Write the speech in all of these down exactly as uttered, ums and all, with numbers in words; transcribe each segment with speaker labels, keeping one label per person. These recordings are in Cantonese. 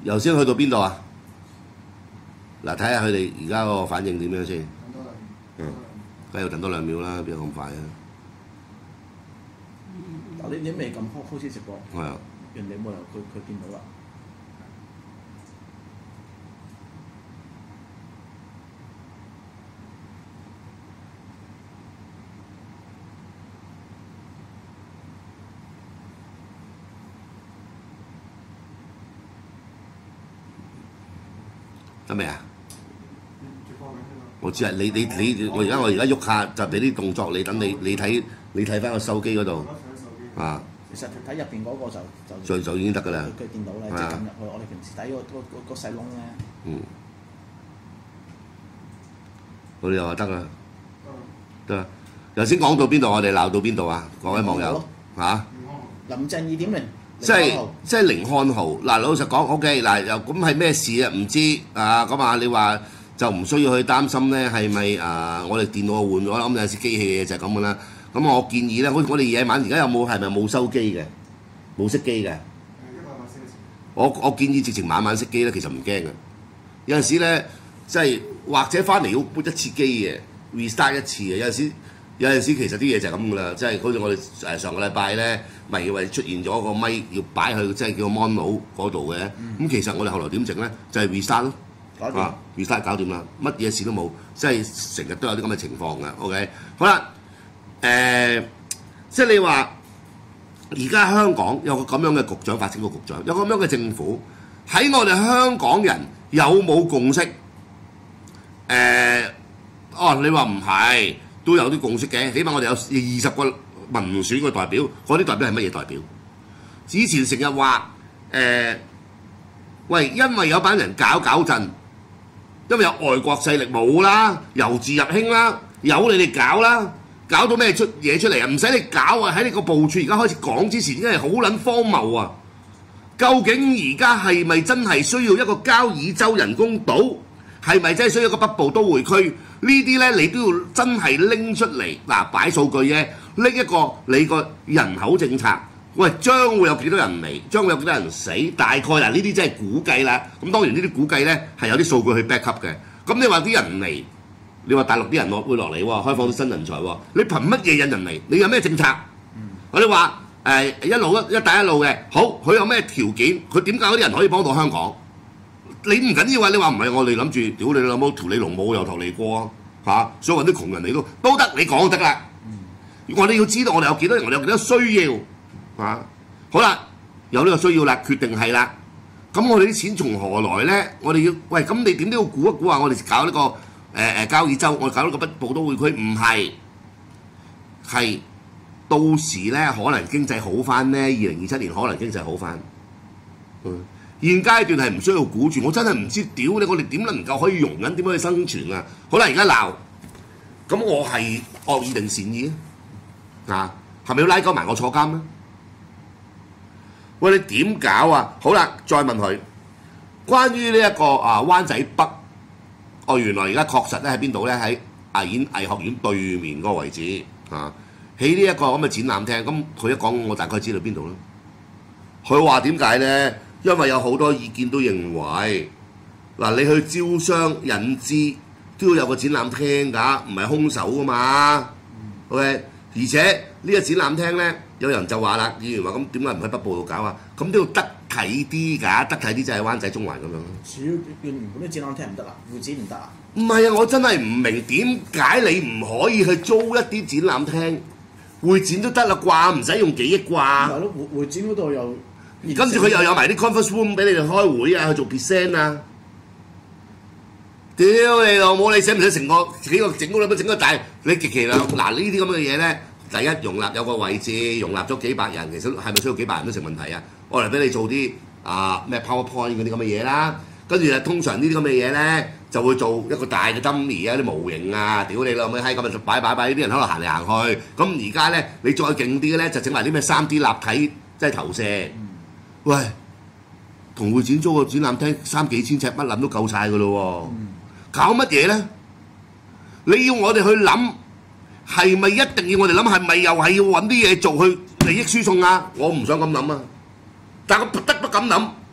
Speaker 1: 頭先去到邊度啊？嗱，睇下佢哋而家個反應點樣先。嗯，梗係要等多兩秒啦，邊有咁快啊？
Speaker 2: 嗱，你你未撳開開始直播，
Speaker 1: 係啊，
Speaker 2: 人哋冇理由佢佢見到啦。
Speaker 1: 得未啊？我知啊，你你你，我而家我而家喐下就俾啲動作你，等你你睇你睇翻個手機嗰度啊。
Speaker 2: 其實睇入邊嗰個就就
Speaker 1: 就就已經得㗎啦。
Speaker 2: 佢佢見到咧，即係撳入去。我哋平時睇個個個個細窿咧。
Speaker 1: 嗯。我哋又話得啦，得啦。頭先講到邊度？我哋鬧到邊度啊？各位網友嚇。
Speaker 2: 林鄭二點零。
Speaker 1: 即係即係凌漢豪嗱，老實講 ，OK 嗱，又咁係咩事啊？唔知啊咁啊，你話就唔需要去擔心咧，係咪啊？我哋電腦換咗啦，咁有時機器嘅嘢就係咁噶啦。咁我建議咧，好似我哋夜晚而家有冇係咪冇收機嘅，冇熄機嘅？我我建議直情晚晚熄機咧，其實唔驚嘅。有陣時咧，即係或者翻嚟要撥一次機嘅 restart 一次嘅，有陣時。有陣時其實啲嘢就係咁噶啦，即係好似我哋誒上個禮拜咧，咪以為出現咗個咪要擺去即係叫 mon 腦嗰度嘅，咁、嗯、其實我哋後來點整咧？就係、是、restart 咯，搞掂、啊、restart 搞掂啦，乜嘢事都冇，即係成日都有啲咁嘅情況嘅。OK， 好啦，誒、呃，即係你話而家香港有個咁樣嘅局長，發展局局長有個咁樣嘅政府，喺我哋香港人有冇共識？誒、呃，哦，你話唔係？都有啲共識嘅，起碼我哋有二十個民選嘅代表，嗰啲代表係乜嘢代表？之前成日話誒，喂，因為有班人搞搞震，因為有外國勢力冇啦，由治入興啦，由你哋搞啦，搞到咩出嘢出嚟啊？唔使你搞啊！喺你個部署而家開始講之前，因為好撚荒謬啊！究竟而家係咪真係需要一個交椅洲人工島？係咪真係需要一個北部都會區？呢啲咧，你都要真係拎出嚟嗱，擺數據啫，拎一個你個人口政策。喂，將會有幾多人嚟？將會有幾多人死？大概嗱，呢啲真係估計啦。咁當然呢啲估計咧係有啲數據去 back up 嘅。咁你話啲人嚟，你話大陸啲人落會落嚟喎，開放啲新人才喎，你憑乜嘢引人嚟？你有咩政策？我哋話誒一路一一帶一路嘅，好，佢有咩條件？佢點解嗰啲人可以幫到香港？你唔緊要啊！你話唔係我哋諗住屌你老母條你龍母由頭嚟過啊嚇，想揾啲窮人嚟都都得，你講得啦。嗯、我哋要知道我哋有幾多人，我哋有幾多需要啊！好啦，有呢個需要啦，決定係啦。咁我哋啲錢從何來咧？我哋要喂，咁你點都要估一估下，我哋搞呢、這個誒誒、呃、交椅洲，我哋搞呢個北部都會區，唔係係到時咧可能經濟好翻咧，二零二七年可能經濟好翻。嗯。現階段係唔需要估住，我真係唔知屌你，我哋點能夠可以容忍，點樣去生存啊？好啦，而家鬧，咁我係惡意定善意啊？啊，係咪要拉鳩埋我坐監咧？喂，你點搞啊？好啦，再問佢，關於呢一個啊灣仔北，哦原來而家確實咧喺邊度咧？喺藝演藝學院對面嗰個位置啊，喺呢一個咁嘅展覽廳。咁佢一講，我大概知道邊度啦。佢話點解咧？因為有好多意見都認為，嗱你去招商引資都要有個展覽廳㗎，唔係空手㗎嘛。OK， 而且呢個展覽廳咧，有人就話啦，議員話咁點解唔喺北部度搞啊？咁都要得體啲㗎，得體啲就係灣仔中環咁樣。主要原本啲展覽廳唔得啦，會展唔得啊？唔係啊，我真係唔明點解你唔可以去租一啲展覽廳，會展都得啦啩，唔使用幾億啩。係咯，會會展嗰度又。跟住佢又有埋啲 conference room 俾你哋開會啊，去做 present 啊！屌你老母，你使唔使成個幾個整嗰兩整個大？你極其量嗱呢啲咁嘅嘢咧，第一容納有個位置，容納咗幾百人，其實係咪需要幾百人都成問題啊？我嚟俾你做啲啊咩 PowerPoint 嗰啲咁嘅嘢啦，跟住啊通常呢啲咁嘅嘢咧就會做一個大嘅 dummy 啊，啲模型啊，屌你老母閪咁啊擺擺擺，啲人喺度行嚟行去。咁而家咧你再勁啲嘅咧就整埋啲咩三 D 立體即係投射。喂，同會展租個展覽廳三幾千尺，乜諗都夠晒噶咯喎！搞乜嘢咧？你要我哋去諗，係咪一定要我哋諗？係咪又係要揾啲嘢做去利益輸送啊？我唔想咁諗啊！但係我不得不咁諗，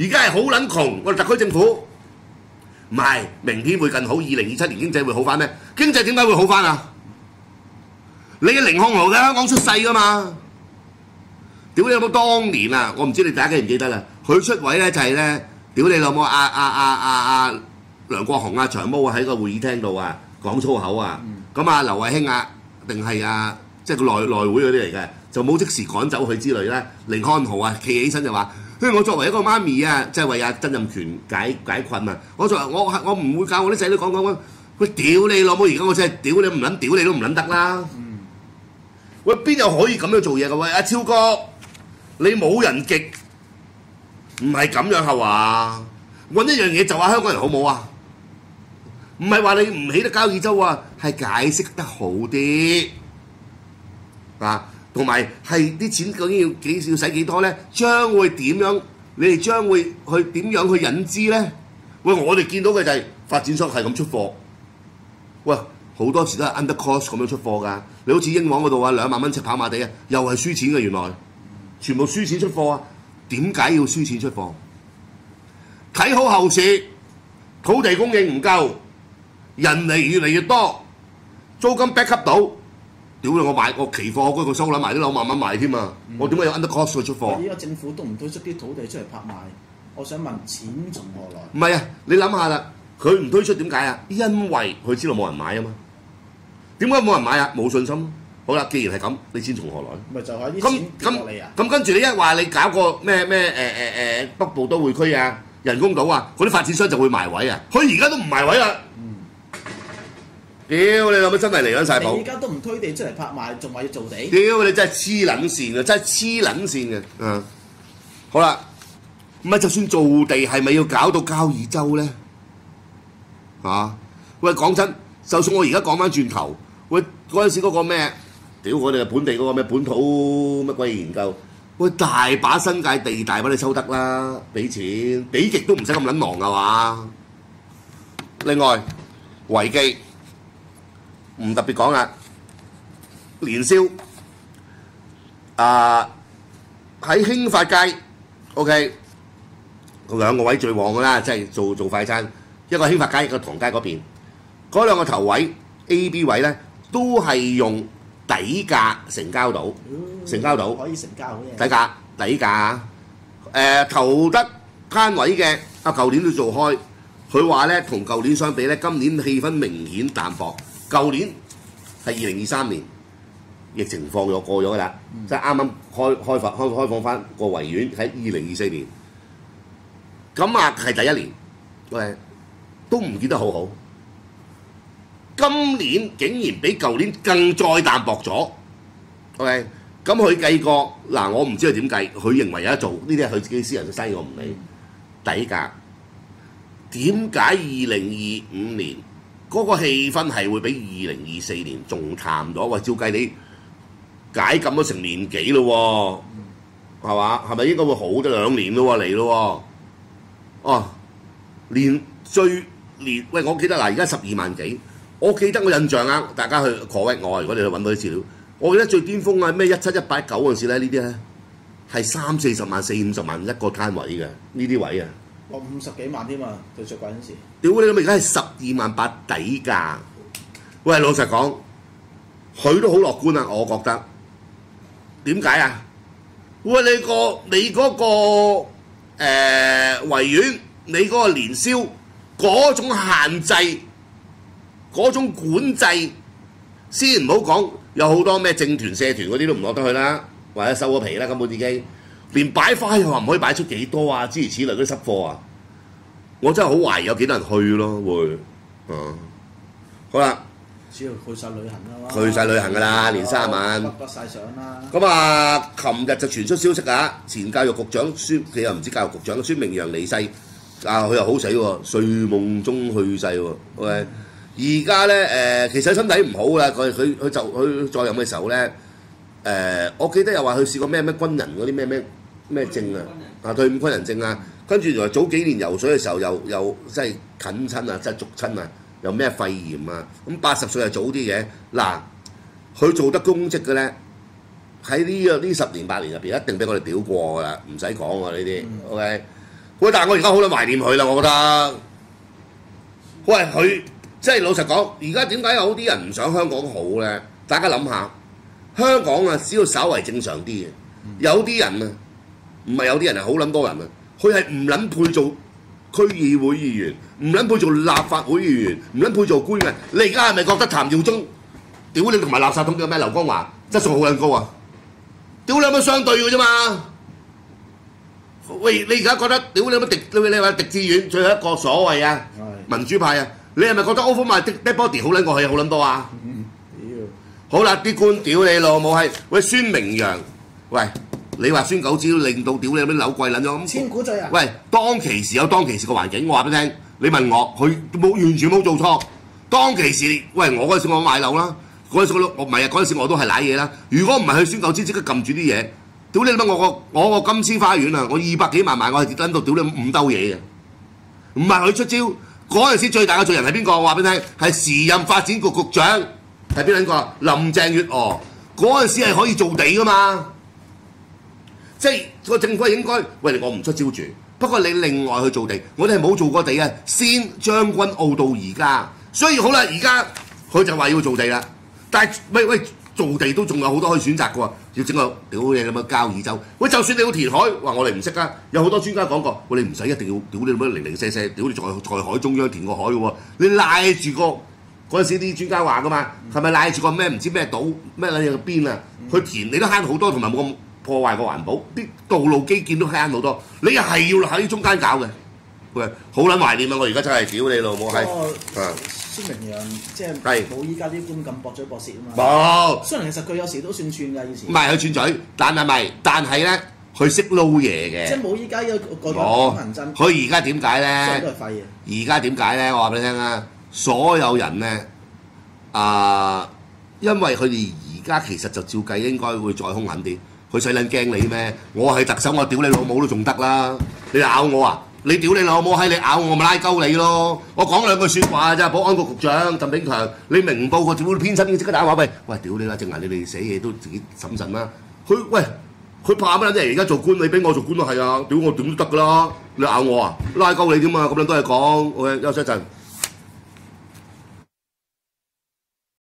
Speaker 1: 而家係好撚窮，我哋特區政府唔係明天會更好，二零二七年經濟會好翻咩？經濟點解會好翻啊？你嘅寧漢豪喺香港出世噶嘛？屌你老母！當年啊，我唔知你大家記唔記得啦。佢出位咧就係咧，屌你老母！阿阿阿阿阿梁國雄啊、長毛啊喺個會議廳度啊講粗口啊，咁啊劉慧卿啊，定係啊即係個內內會嗰啲嚟嘅，就冇即時趕走佢之類啦。寧漢豪啊企起身就話：，因為我作為一個媽咪啊，即係為阿曾蔭權解解困啊，我作為我我唔會教我啲仔女講講講，喂屌你老母！而家我真係屌你唔撚屌你都唔撚得啦！喂邊有可以咁樣做嘢嘅？喂阿超哥！你冇人極，唔係咁樣係嘛？揾一樣嘢就話香港人好冇啊？唔係話你唔起得交椅洲啊，係解釋得好啲啊，同埋係啲錢究竟要幾要使幾多咧？將會點樣？你哋將會去點樣去引資咧？喂，我哋見到嘅就係發展商係咁出貨，喂好多時都係 under cost 咁樣出貨㗎。你好似英皇嗰度啊，兩萬蚊尺跑馬地啊，又係輸錢嘅原來。全部輸錢出貨啊！點解要輸錢出貨？睇好後市，土地供應唔夠，人嚟越嚟越多，租金 back up 到，屌你！我買個期貨，嗰個收攬埋啲樓慢慢賣添啊！嗯、我點解有 under cost 去出貨？
Speaker 2: 依家政府都唔推出啲土地出嚟拍賣，我想問錢從何來？
Speaker 1: 唔係啊！你諗下啦，佢唔推出點解啊？因為佢知道冇人買啊嘛。點解冇人買啊？冇信心。好啦，既然係咁，你錢從何來？
Speaker 2: 咪就係啲錢跌落嚟啊！
Speaker 1: 咁跟住你一話你搞個咩咩誒誒誒北部都會區啊、人工島啊，嗰啲發展商就會埋位啊！佢而家都唔埋位啦。嗯。屌你老母真係嚟緊晒譜！
Speaker 2: 你而家都唔推地出嚟拍賣，仲話要做地？
Speaker 1: 屌你真係黐撚線嘅，真係黐撚線嘅。嗯。好啦，唔係就算做地，係咪要搞到交椅洲咧？啊！喂，講真，就算我而家講翻轉頭，喂嗰陣時嗰個咩？屌！我哋本地嗰個咩本土乜鬼研究，喂大把新界地大把你抽得啦，俾錢俾極都唔使咁撚忙啊嘛！另外維基唔特別講啦，年宵啊喺興發街 ，OK， 兩個位最旺㗎啦，即係做做快餐，一個興發街，一個唐街嗰邊，嗰兩個頭位 A、B 位咧都係用底價成交到，成交到
Speaker 2: 可以成交嘅
Speaker 1: 底價底價啊！誒投得攤位嘅啊，舊年都做開，佢話咧同舊年相比咧，今年氣氛明顯淡薄。舊年係二零二三年，疫情放咗過咗㗎啦，嗯、即係啱啱開開放開開放翻個維園喺二零二四年，咁啊係第一年，喂都唔見得好好。今年竟然比舊年更再淡薄咗 ，OK？ 咁佢計過嗱，我唔知佢點計，佢認為有得做，呢啲係佢自己私人嘅生意，我唔理。底價點解二零二五年嗰個氣氛係會比二零二四年仲淡咗？喂，照計你解禁咗成年幾咯喎，係嘛？係咪應該會好咗兩年咯喎嚟咯喎？哦，連最連喂，我記得嗱，而家十二萬幾。我記得我印象啊，大家去 correct 我，如果你去揾到啲資料，我記得最巔峰啊，咩一七一八一九嗰陣時咧，呢啲咧係三四十萬、四五十萬一個攤位嘅呢啲位啊。
Speaker 2: 我五十幾萬添啊，對最貴嗰陣時。屌
Speaker 1: 你老味，而家係十二萬八底價。喂，老實講，佢都好樂觀啊，我覺得。點解啊？喂，你個你嗰個誒維園，你嗰個年宵嗰種限制。嗰種管制，先唔好講，有好多咩政團、社團嗰啲都唔落得去啦，或者收咗皮啦，根本自己連擺花又話唔可以擺出幾多啊，諸如此類嗰啲濕貨啊，我真係好懷疑有幾多人去咯，會，嗯，好啦，
Speaker 2: 主要去晒旅行啦嘛，
Speaker 1: 去晒旅行㗎啦，年卅晚，
Speaker 2: 北晒相啦。
Speaker 1: 咁啊，琴日就傳出消息啊，前教育局長孫，佢又唔知教育局長孫明揚離世，啊佢又好死喎，睡夢中去世喎，喂、okay? 而家咧誒，其實身體唔好啦，佢佢佢就佢在任嘅時候咧，誒、呃，我記得又話佢試過咩咩軍人嗰啲咩咩咩症啊，啊退伍軍人症啊，跟住原來早幾年游水嘅時候又又即係近親啊，即係逐親啊，又咩肺炎啊，咁八十歲係早啲嘅，嗱，佢做得公職嘅咧，喺呢個呢十年八年入邊一定俾我哋屌過㗎啦，唔使講喎呢啲 ，OK， 喂，但係我而家好撚懷念佢啦，我覺得。喂，佢即係老實講，而家點解有啲人唔想香港好咧？大家諗下，香港啊，只要稍為正常啲嘅，有啲人啊，唔係有啲人係好撚多人啊，佢係唔撚配做區議會議員，唔撚配做立法會議員，唔撚配做官嘅。你而家係咪覺得譚耀宗屌你同埋垃圾桶叫咩劉江華質素好撚高啊？屌你有乜相對嘅啫嘛？喂，你而家覺得屌你有乜狄你你話狄志遠最後一個所謂啊民主派啊，你係咪覺得 Overman Dead Body 好撚過佢好撚多啊？
Speaker 2: 嗯，
Speaker 1: 好啦，啲官屌你老母係，喂孫明揚，喂你話孫九招令到屌你有啲樓貴撚咗咁，
Speaker 2: 千古罪啊！
Speaker 1: 喂，當其時有當其時個環境，我話俾你聽，你問我佢冇完全冇做錯，當其時喂我嗰陣時我買樓啦，嗰陣時我我唔係啊，嗰陣時我都係賴嘢啦，如果唔係佢孫九招即刻撳住啲嘢。屌你乜我個我個金絲花園啊！我二百幾萬買，我係跌撚到屌你五兜嘢嘅，唔係佢出招嗰陣時最大嘅罪人係邊個？我話俾你聽，係時任發展局局長係邊撚個？林鄭月娥嗰陣時係可以做地噶嘛？即係個政府係應該喂我唔出招住，不過你另外去做地，我哋係冇做過地啊！先將軍澳到而家，所以好啦，而家佢就話要做地啦，但係喂喂。做地都仲有好多可以選擇嘅喎，要整個屌嘢咁嘅交椅洲。喂，就算你要填海，話我哋唔識啊，有好多專家講過，喂你唔使一定要屌你咁樣零零舍舍，屌你在在海中央填個海嘅喎，你賴住個嗰陣時啲專家話嘅嘛，係咪賴住個咩唔知咩島咩撚嘢嘅邊啊？去填你都慳好多，同埋冇咁破壞個環保，啲道路基建都慳好多，你又係要喺中間搞嘅。喂，好撚懷念啊！我而家真係屌你老母係啊！
Speaker 2: 孫明揚即係冇依家啲官咁駁嘴駁舌啊嘛。
Speaker 1: 冇。
Speaker 2: 雖然其實佢有時都算串㗎，以前。
Speaker 1: 唔係佢串嘴，但係咪？但係咧，佢識撈嘢嘅。
Speaker 2: 即係冇依家有個個銀針。
Speaker 1: 佢而家點解咧？
Speaker 2: 都係廢嘅。
Speaker 1: 而家點解咧？我話俾你聽啊！所有人咧啊，因為佢哋而家其實就照計應該會再兇狠啲。佢使撚驚你咩？我係特首，我屌你老母都仲得啦！你咬我啊！你屌你老母閪！你咬我咪拉鳩你咯！我講兩句説話咋，保安局局長鄧炳強，你明報個屌編輯已經即刻打電話喂喂屌你啦！正話你哋寫嘢都自己審慎啦。佢喂佢怕乜啫？而家做官你俾我做官都係啊！屌我點都得噶啦！你咬我啊？拉鳩你點啊？咁樣都係講，我休息一陣。